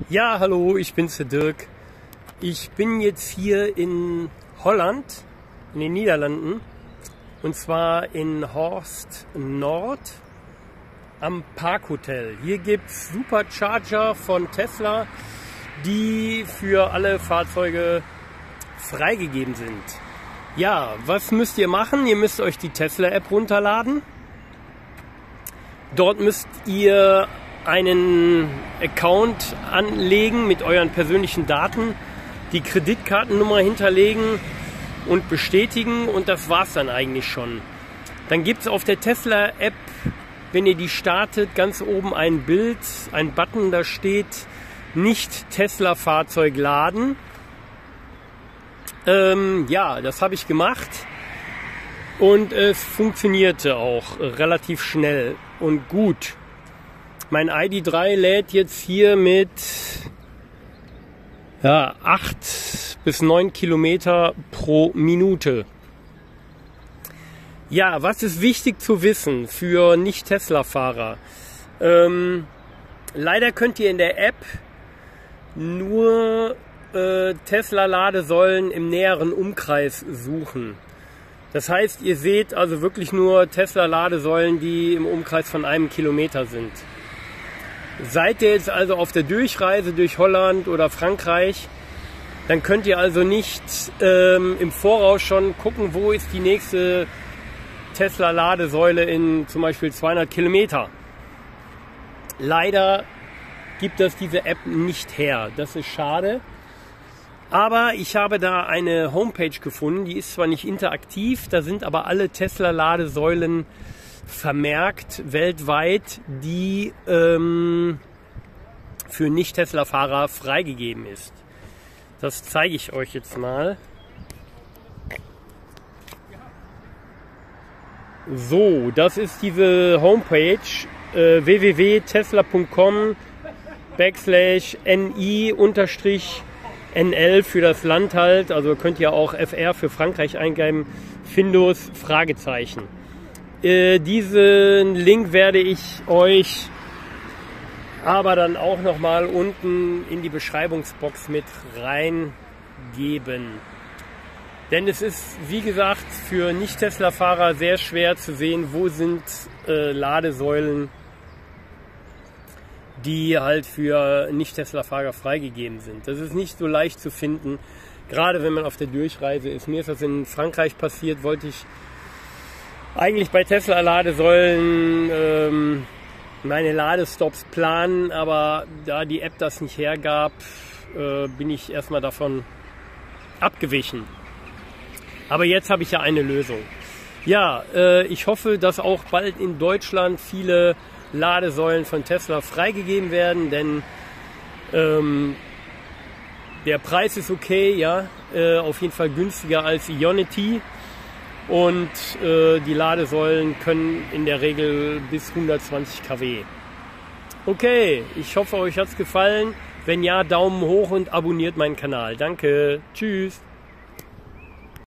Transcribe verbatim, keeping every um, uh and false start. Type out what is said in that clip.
Ja, hallo, ich bin's, der Dirk. Ich bin jetzt hier in Holland, in den Niederlanden, und zwar in Horst Nord am Parkhotel. Hier gibt's Supercharger von Tesla, die für alle Fahrzeuge freigegeben sind. Ja, was müsst ihr machen? Ihr müsst euch die Tesla-App runterladen. Dort müsst ihr einen Account anlegen mit euren persönlichen Daten, die Kreditkartennummer hinterlegen und bestätigen, und das war's dann eigentlich schon. Dann gibt es auf der Tesla-App, wenn ihr die startet, ganz oben ein Bild, ein Button, da steht nicht Tesla-Fahrzeug laden. Ähm, ja, das habe ich gemacht und es funktionierte auch relativ schnell und gut. Mein I D drei lädt jetzt hier mit ja, acht bis neun Kilometer pro Minute. Ja, was ist wichtig zu wissen für Nicht-Tesla-Fahrer? Ähm, leider könnt ihr in der App nur äh, Tesla-Ladesäulen im näheren Umkreis suchen. Das heißt, ihr seht also wirklich nur Tesla-Ladesäulen, die im Umkreis von einem Kilometer sind. Seid ihr jetzt also auf der Durchreise durch Holland oder Frankreich, dann könnt ihr also nicht ähm, im Voraus schon gucken, wo ist die nächste Tesla-Ladesäule in zum Beispiel zweihundert Kilometer. Leider gibt das diese App nicht her. Das ist schade. Aber ich habe da eine Homepage gefunden, die ist zwar nicht interaktiv, da sind aber alle Tesla-Ladesäulen vermerkt weltweit, die ähm, für Nicht-Tesla-Fahrer freigegeben ist. Das zeige ich euch jetzt mal. So, das ist diese Homepage äh, w w w punkt tesla punkt com backslash n i unterstrich n l für das Land halt, also könnt ihr auch F R für Frankreich eingeben, Findus Fragezeichen. Äh, diesen Link werde ich euch aber dann auch nochmal unten in die Beschreibungsbox mit reingeben. Denn es ist, wie gesagt, für Nicht-Tesla-Fahrer sehr schwer zu sehen, wo sind äh, Ladesäulen, die halt für Nicht-Tesla-Fahrer freigegeben sind. Das ist nicht so leicht zu finden, gerade wenn man auf der Durchreise ist. Mir ist das in Frankreich passiert, wollte ich eigentlich bei Tesla-Ladesäulen ähm, meine Ladestops planen, aber da die App das nicht hergab, äh, bin ich erstmal davon abgewichen. Aber jetzt habe ich ja eine Lösung. Ja, äh, ich hoffe, dass auch bald in Deutschland viele Ladesäulen von Tesla freigegeben werden, denn ähm, der Preis ist okay, ja, äh, auf jeden Fall günstiger als Ionity. Und äh, die Ladesäulen können in der Regel bis hundertzwanzig Kilowatt. Okay, ich hoffe, euch hat es gefallen. Wenn ja, Daumen hoch und abonniert meinen Kanal. Danke, tschüss.